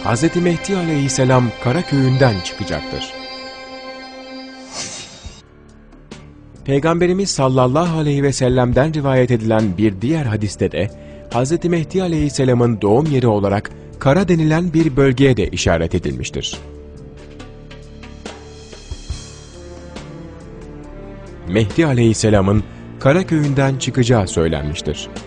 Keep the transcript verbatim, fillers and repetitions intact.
Hazreti Mehdi Aleyhisselam Karaköy'ünden çıkacaktır. Peygamberimiz sallallahu aleyhi ve sellem'den rivayet edilen bir diğer hadiste de Hazreti Mehdi Aleyhisselam'ın doğum yeri olarak Kara denilen bir bölgeye de işaret edilmiştir. Mehdi Aleyhisselam'ın Karaköy'ünden çıkacağı söylenmiştir.